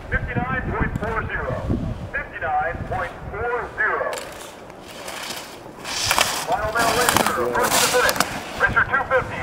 59.40. 59.40. Final now, Racer. Approaching the finish. Racer 250.